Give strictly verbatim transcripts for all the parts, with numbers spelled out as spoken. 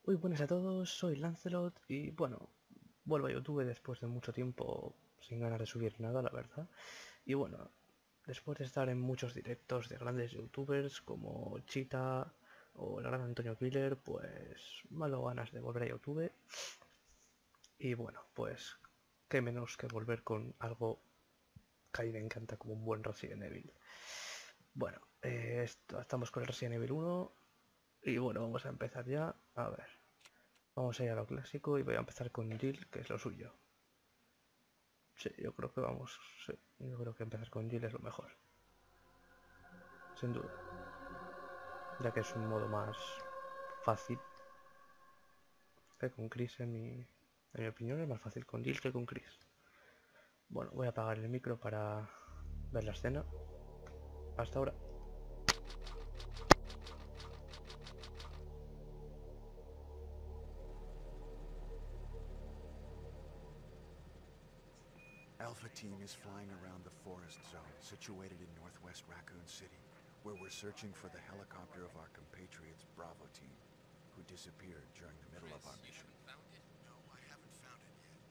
Muy buenas a todos, soy Lancelot y bueno, vuelvo a YouTube después de mucho tiempo sin ganas de subir nada, la verdad. Y bueno, después de estar en muchos directos de grandes youtubers como Cheetah o el gran Antonio Killer, pues me ha dado ganas de volver a YouTube. Y bueno, pues qué menos que volver con algo que a mí me encanta como un buen Resident Evil. Bueno, eh, esto- estamos con el Resident Evil uno y bueno, vamos a empezar ya. A ver. Vamos a ir a lo clásico y voy a empezar con Jill, que es lo suyo. Sí, yo creo que vamos. Sí, yo creo que empezar con Jill es lo mejor. Sin duda. Ya que es un modo más fácil que con Chris, en mi, en mi opinión, es más fácil con Jill que con Chris. Bueno, voy a apagar el micro para ver la escena. Hasta ahora. Alpha Team is flying around the forest zone situated in northwest Raccoon City, where we're searching for the helicopter of our compatriots Bravo Team, who disappeared during the middle of our mission. No, I haven't found it yet.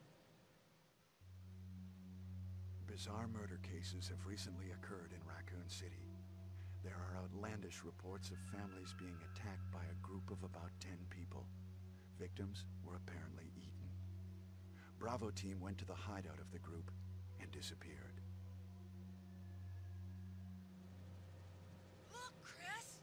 Bizarre murder cases have recently occurred in Raccoon City. There are outlandish reports of families being attacked by a group of about ten people. Victims were apparently eaten. Bravo Team went to the hideout of the group and disappeared. Look, Chris!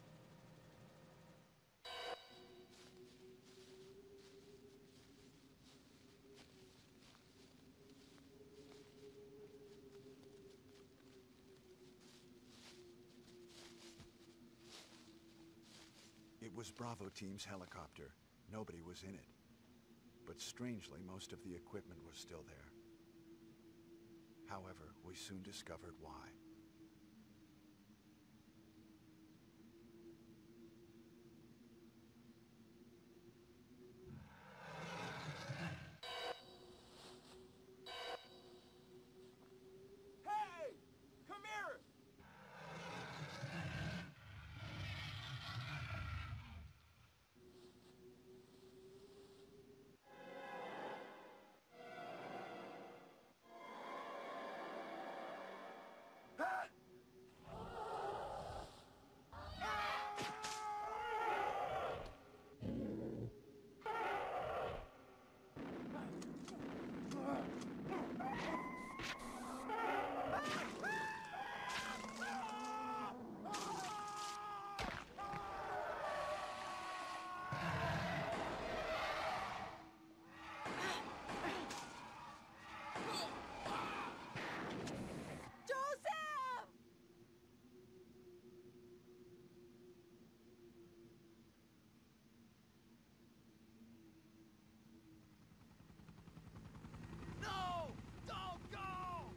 It was Bravo Team's helicopter. Nobody was in it. But strangely, most of the equipment was still there. However, we soon discovered why. Hey! Come here! Joseph! No! Don't go!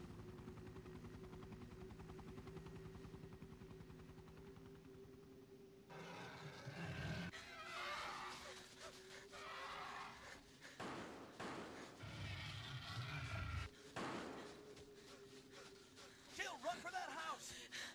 Jill, run for that house!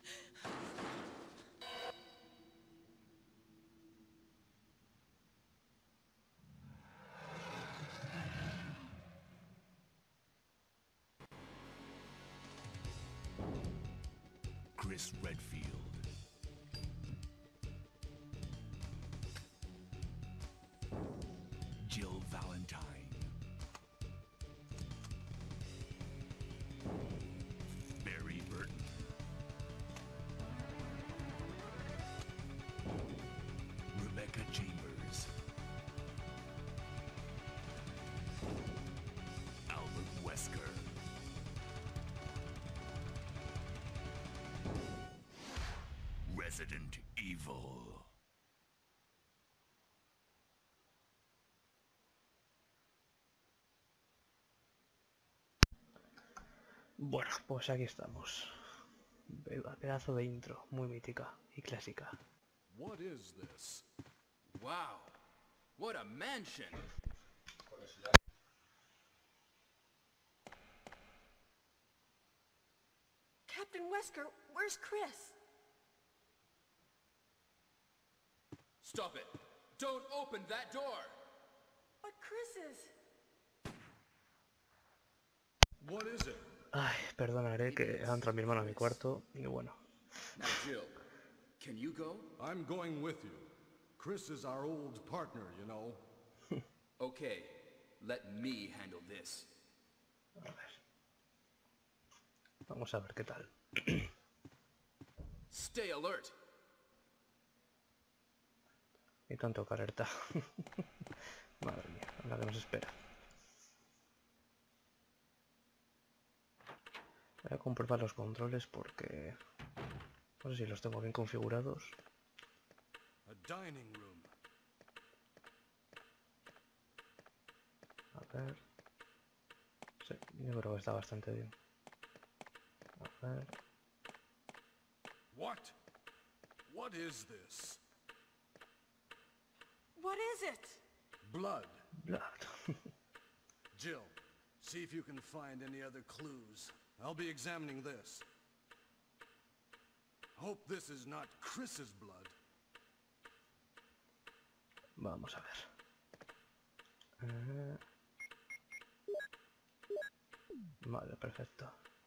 Chris Redfield. Jill Valentine. Barry Burton. Rebecca Chambers. Albert Wesker. Resident Evil. Bueno, pues aquí estamos. Pedazo de intro, muy mítica y clásica. What is this? Wow! What a mansion! Captain Wesker, where's Chris? Stop it! Don't open that door! But Chris is... What is it? Ay, perdonaré que ha entrado mi hermano a mi cuarto y bueno. Now, Jill, can you go? I'm going with you. Chris is our old partner, you know. Okay, let me handle this. A ver. Vamos a ver qué tal. Stay alert! Y tanto que alerta. Madre mía, la que nos espera. Voy a comprobar los controles porque no sé si los tengo bien configurados. A dining room. A ver. Sí, yo creo que está bastante bien. A ver. What? What is this? What is it? Blood. Blood. Jill, see if you can find any other clues. I'll be examining this. Hope this is not Chris's blood. Vamos a ver. Eh... Vale, perfecto.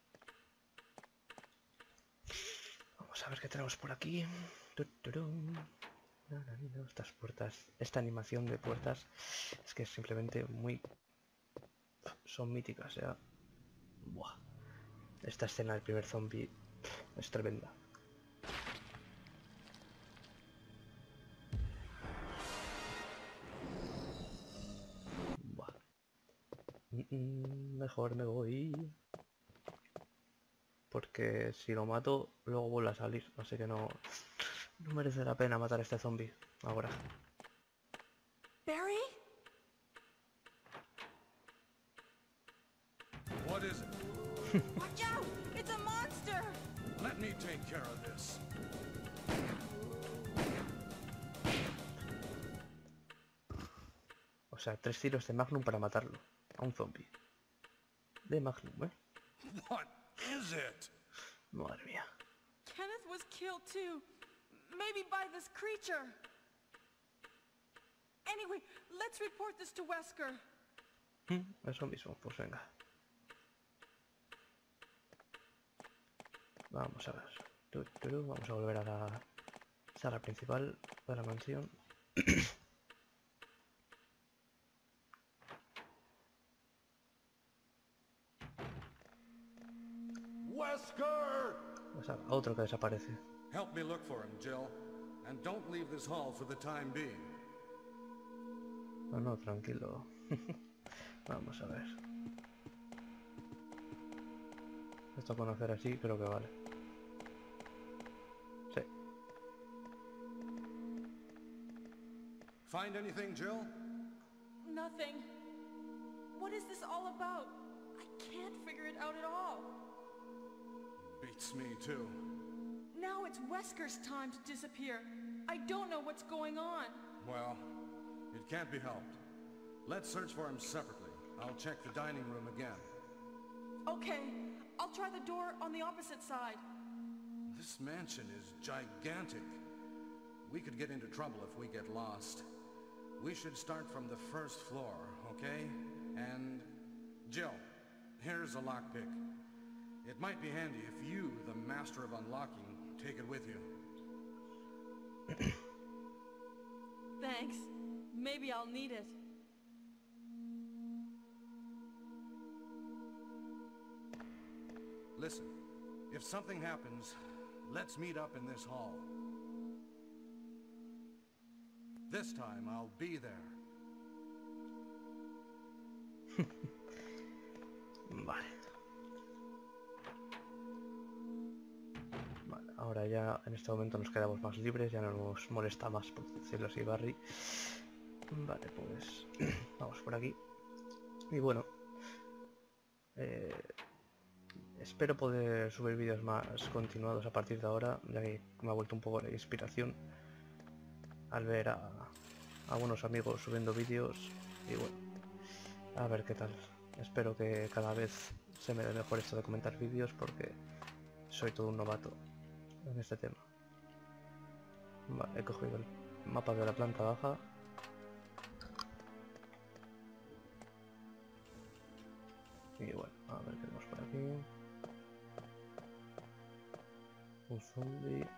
Vamos a ver qué tenemos por aquí. Tuturum. No, no, no, estas puertas, esta animación de puertas es que es simplemente muy... son míticas, ya. Buah. Esta escena del primer zombie es tremenda. Buah. Mejor me voy. Porque si lo mato, luego vuelve a salir. Así que no, no merece la pena matar a este zombie ahora. Barry? What is it? Watch out! It's a monster! Let me take care of this. O sea, tres tiros de Magnum para matarlo. A un zombie. De Magnum, ¿eh? What is it? Madre mía. Kenneth was killed too. Maybe by this creature. Anyway, let's report this to Wesker. Eso mismo, pues venga. Vamos a ver. Tu, tu, tu. Vamos a volver a la sala principal de la mansión. Wesker! O sea, otro que desaparece. Help me look for him, Jill. And don't leave this hall for the time being. No, no, tranquilo. Vamos a ver. Esto con hacer así creo que vale. Sí. Find anything, Jill? Nothing. What is this all about? I can't figure it out at all. Beats me, too. Now it's Wesker's time to disappear. I don't know what's going on. Well, it can't be helped. Let's search for him separately. I'll check the dining room again. Okay, I'll try the door on the opposite side. This mansion is gigantic. We could get into trouble if we get lost. We should start from the first floor, okay? And... Jill, here's a lockpick. It might be handy if you, the master of unlocking, take it with you. Thanks. Maybe I'll need it. Listen, if something happens, let's meet up in this hall. This time, I'll be there. Vale. Vale, ahora ya en este momento nos quedamos más libres, ya no nos molesta más, por decirlo así, Barry. Vale, pues vamos por aquí. Y bueno, eh, espero poder subir vídeos más continuados a partir de ahora, ya que me ha vuelto un poco la inspiración al ver a algunos amigos subiendo vídeos. Y bueno, a ver qué tal. Espero que cada vez se me dé mejor esto de comentar vídeos, porque soy todo un novato en este tema. Vale, he cogido el mapa de la planta baja. Y bueno, a ver qué tenemos por aquí. Un zombie.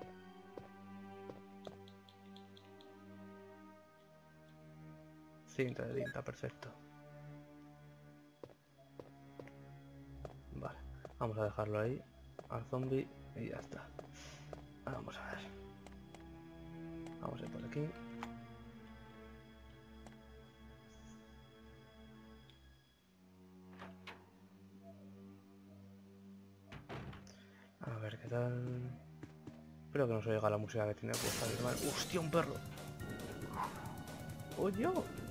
Cinta de tinta, perfecto. Vale, vamos a dejarlo ahí, al zombie, y ya está. Vamos a ver. Vamos a ir por aquí. A ver qué tal. Espero que no se oiga la música que tiene puesta mi hermano. ¡Hostia, un perro! ¡Oye!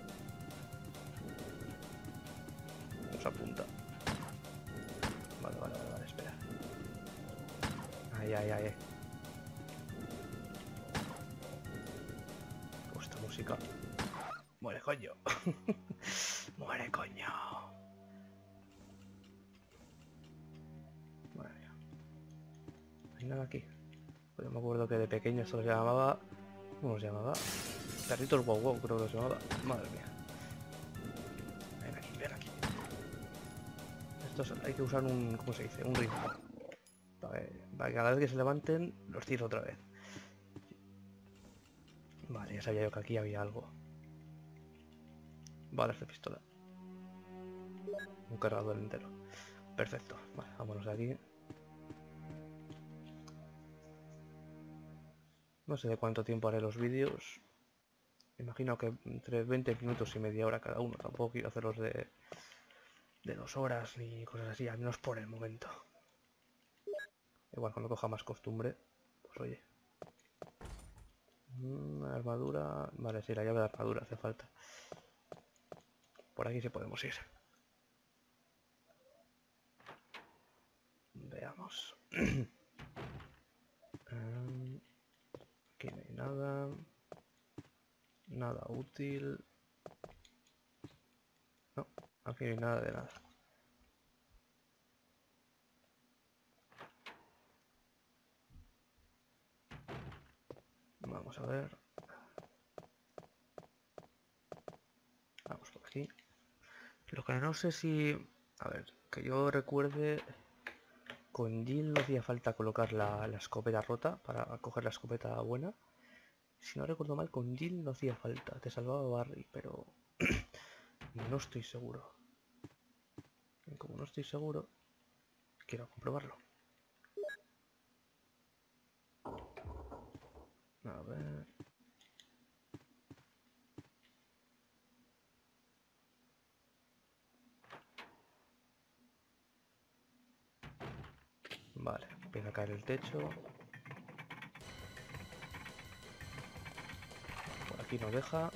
Nos apunta. Vale, vale, vale, vale, espera. Ay, ay, ay. Pues esta música. Muere, coño. Muere, coño. Madre mía. No hay nada aquí. Pues yo me acuerdo que de pequeño esto se llamaba. ¿Cómo se llamaba? Perritos wow wow, creo que se llamaba. Madre mía. Ven aquí, ven aquí. Estos hay que usar un. ¿Cómo se dice? Un ritmo. Para que, para que cada vez que se levanten, los tiro otra vez. Vale, ya sabía yo que aquí había algo. Balas de pistola. Un cargador entero. Perfecto. Vale, vámonos de aquí. No sé de cuánto tiempo haré los vídeos. Imagino que entre veinte minutos y media hora cada uno. Tampoco quiero hacerlos de, de dos horas ni cosas así, al menos por el momento. Igual cuando coja más costumbre, pues oye. Una armadura. Vale, sí, la llave de armadura hace falta. Por aquí sí podemos ir. Veamos. um, aquí no hay nada. Nada útil. No, aquí no hay nada de nada. Vamos a ver. Vamos por aquí. Lo que no sé si... A ver, que yo recuerde... Con Jill no hacía falta colocar la, la escopeta rota para coger la escopeta buena. Si no recuerdo mal, con Jill no hacía falta. Te salvaba Barry, pero... no estoy seguro. Y como no estoy seguro, quiero comprobarlo. A ver... Vale, empieza a caer el techo. Por aquí no deja.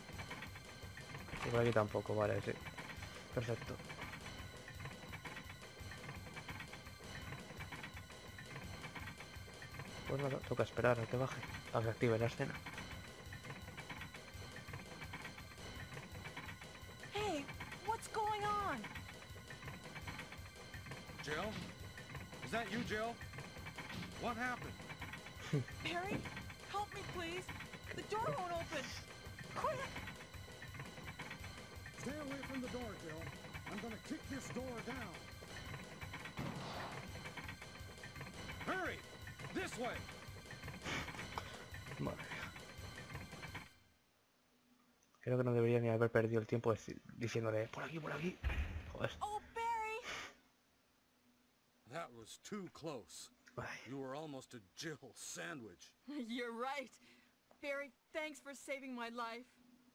Y por aquí tampoco, vale, sí. Perfecto. Pues nada, toca esperar a que baje, a que active la escena. Hey, what's going on? Jill? Is that you, Jill? What happened? Barry, help me, please. The door won't open. Quick! Stay away from the door, Jill. I'm gonna kick this door down. Hurry! This way! Madre mía. Creo que no debería ni haber perdido el tiempo diciéndole por aquí, por aquí. Joder. Oh, Barry! That was too close. Ay. You were almost a Jill sandwich. You're right. Barry, thanks for saving my life.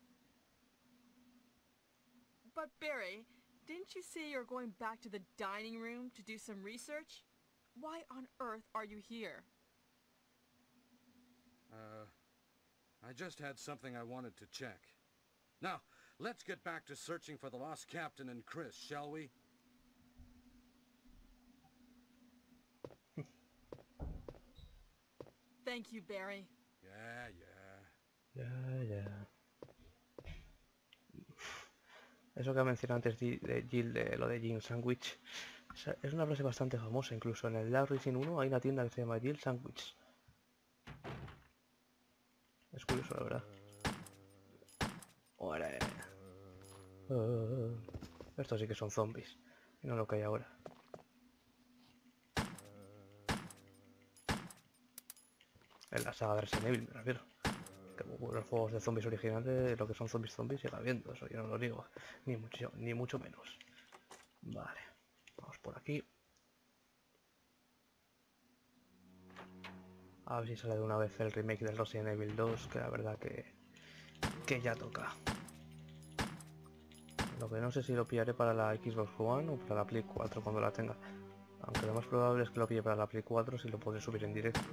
But Barry, didn't you say you're going back to the dining room to do some research? Why on earth are you here? Uh, I just had something I wanted to check. Now, let's get back to searching for the lost captain and Chris, shall we? Thank you, Barry. Yeah, yeah. Ya, ya. Eso que ha mencionado antes de, de Jill, de lo de Jill Sandwich, es una frase bastante famosa. Incluso en el Last Racing uno hay una tienda que se llama Jill Sandwich. Es curioso, la verdad. ¡Ore! Uh, estos sí que son zombies. Y no lo que hay ahora. En la saga de Resident Evil, me refiero. Que los juegos de zombies originales, lo que son zombies zombies, sigue habiendo, eso yo no lo digo. Ni mucho, ni mucho menos. Vale. Vamos por aquí. A ver si sale de una vez el remake del Resident Evil dos, que la verdad que, que ya toca. Lo que no sé si lo pillaré para la Xbox One o para la Play cuatro cuando la tenga. Aunque lo más probable es que lo pille para la Play cuatro si lo podré subir en directo.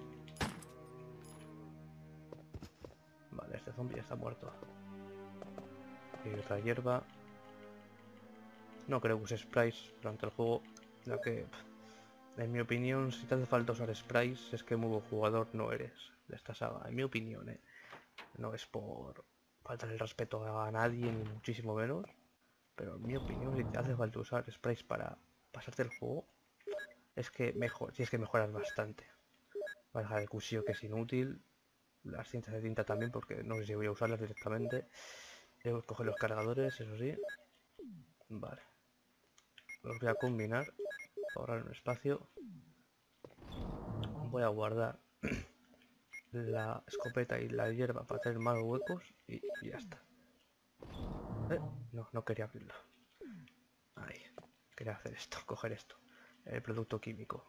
Vale, este zombie ya está muerto. Y otra hierba. No creo que use sprays durante el juego, ya que, en mi opinión, si te hace falta usar sprays es que muy buen jugador no eres de esta saga. En mi opinión, ¿eh? No es por faltar el respeto a nadie, ni muchísimo menos. Pero en mi opinión, si te hace falta usar sprays para pasarte el juego, es que mejor, si es que mejoras bastante. Vas a dejar el cuchillo, que es inútil. Las cintas de tinta también, porque no sé si voy a usarlas directamente. Debo coger los cargadores, eso sí. Vale. Los voy a combinar. Ahorrar un espacio. Voy a guardar la escopeta y la hierba para tener más huecos y, y ya está. ¿Eh? No, no quería abrirlo. Ahí. Quería hacer esto, coger esto. El producto químico.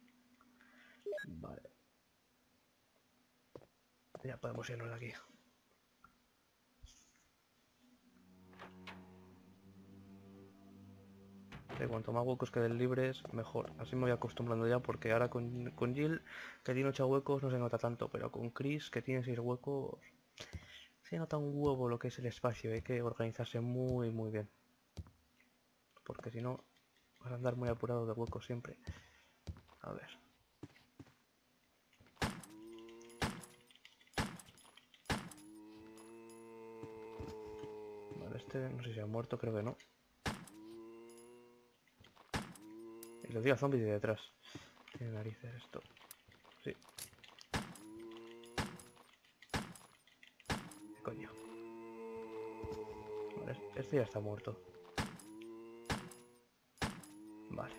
Vale. Ya podemos irnos de aquí. De cuanto más huecos queden libres, mejor. Así me voy acostumbrando ya, porque ahora con, con Jill, que tiene ocho huecos, no se nota tanto, pero con Chris, que tiene seis huecos, se nota un huevo lo que es el espacio. Hay que organizarse muy, muy bien. Porque si no, vas a andar muy apurado de huecos siempre. A ver. Vale, este no sé si se ha muerto, creo que no. Y lo digo a zombies de detrás. Tiene narices esto. Sí. ¿Qué coño? Vale, este ya está muerto. Vale.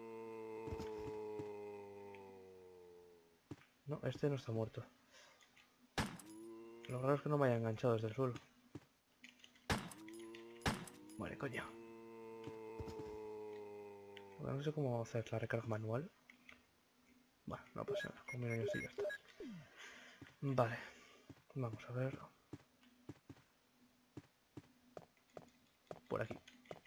No, este no está muerto. Lo raro es que no me haya enganchado desde el suelo. Vale, coño. Bueno, no sé cómo hacer la recarga manual. Bueno, no pasa nada. Con mil años y ya está. Vale. Vamos a ver. Por aquí.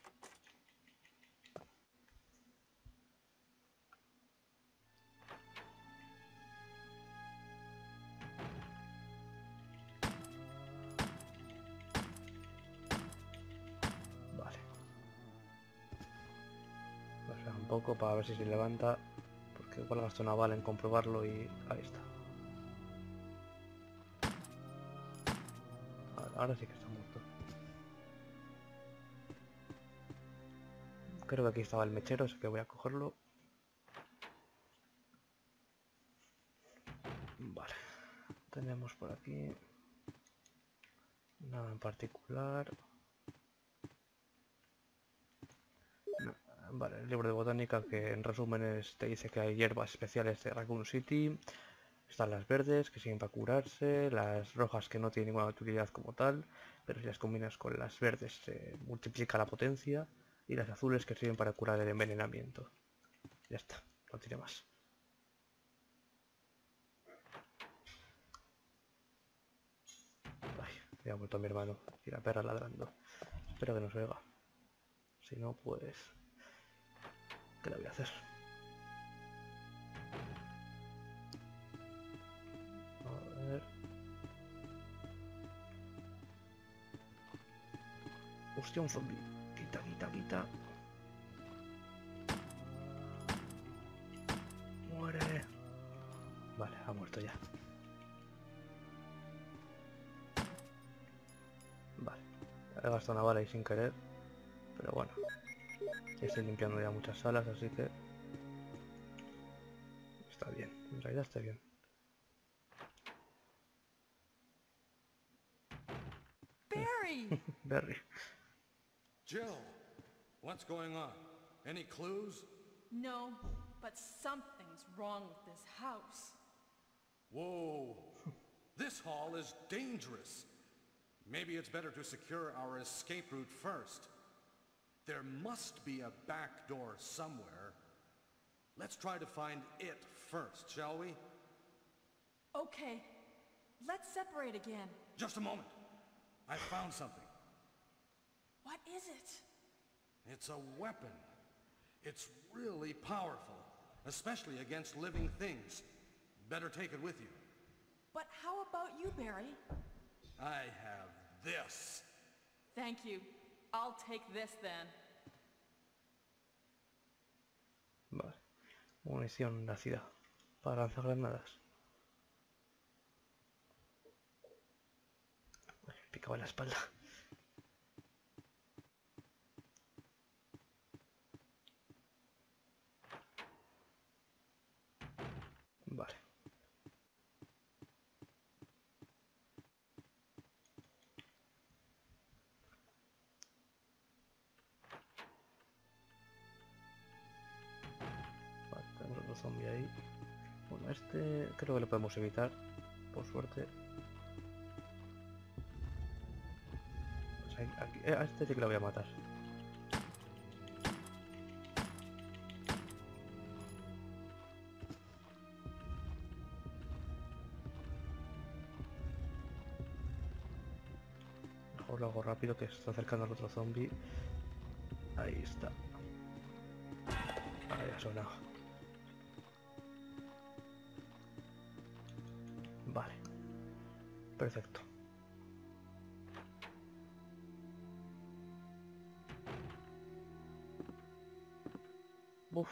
Vale. Voy a esperar un poco para ver si se levanta. Porque igual gasto una bala en comprobarlo y ahí está. Vale, ahora sí que está muerto. Creo que aquí estaba el mechero, así que voy a cogerlo. Vale. Tenemos por aquí nada en particular. No. Vale, el libro de botánica, que en resúmenes te dice que hay hierbas especiales de Raccoon City. Están las verdes, que sirven para curarse, las rojas, que no tienen ninguna utilidad como tal, pero si las combinas con las verdes se multiplica la potencia, y las azules, que sirven para curar el envenenamiento. Ya está, no tiene más. Ay, me ha vuelto mi hermano y la perra ladrando. Espero que no se oiga. Si no, pues... ¿qué le voy a hacer? A ver... Hostia, un zombie. Quita, quita, quita. Muere. Vale, ha muerto ya. Vale. He gastado una bala ahí sin querer. Pero bueno. Estoy limpiando ya muchas salas, así que... está bien. En realidad está bien. Barry! Barry. Jill, what's going on? Any clues? No, but something's wrong with this house. Whoa. This hall is dangerous. Maybe it's better to secure our escape route first. There must be a back door somewhere. Let's try to find it first, shall we? Okay, let's separate again. Just a moment. I found something. What is it? It's a weapon. It's really powerful, especially against living things. Better take it with you. But how about you, Barry? I have this. Thank you. I'll take this then. Vale. Munición nacida para lanzar granadas. Me picaba en la espalda. Vale. Vale, tenemos otro zombie ahí. Bueno, este creo que lo podemos evitar, por suerte. Pues ahí, aquí, eh, a este sí que lo voy a matar. Mejor lo hago rápido, que se está acercando al otro zombie. Ahí está. Ahí ha sonado. Vale. Perfecto. Uf.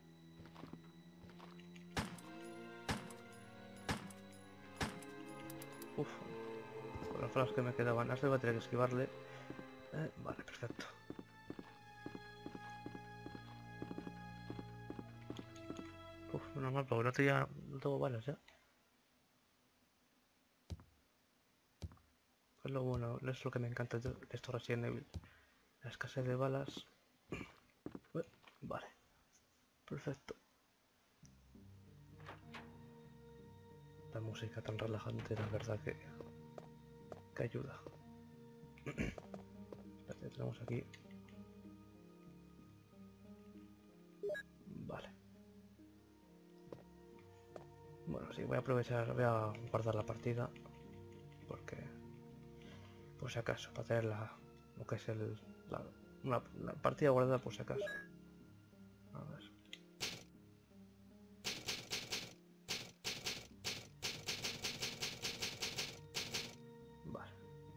Uf. Con las balas que me quedaban, a este voy a tener que esquivarle. Eh, vale, perfecto. Uf, menos mal, porque no tenía, no tengo balas ya. Es lo bueno, es lo que me encanta de estos Resident Evil. La escasez de balas. Eh, vale. Perfecto. La música tan relajante, la verdad que, que ayuda. Espérate, tenemos aquí. Vale. Bueno, sí, voy a aprovechar, voy a guardar la partida. Porque, por si acaso, para tener la, lo que es el, la, una, la partida guardada por si acaso. A ver. Vale.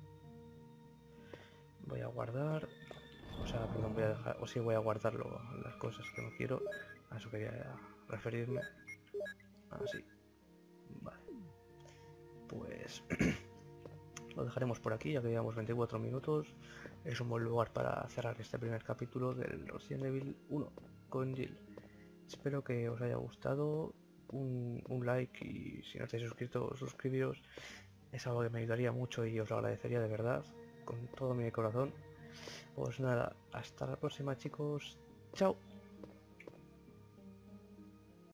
Voy a guardar, o sea, perdón, voy a dejar, o sí voy a guardar lo, las cosas que no quiero. A eso quería referirme. Así. Vale. Pues lo dejaremos por aquí, ya que llevamos veinticuatro minutos. Es un buen lugar para cerrar este primer capítulo del Resident Evil uno con Jill. Espero que os haya gustado. Un, un like, y si no estáis suscritos, suscribiros. Es algo que me ayudaría mucho y os lo agradecería de verdad, con todo mi corazón. Pues nada, hasta la próxima, chicos. Chao.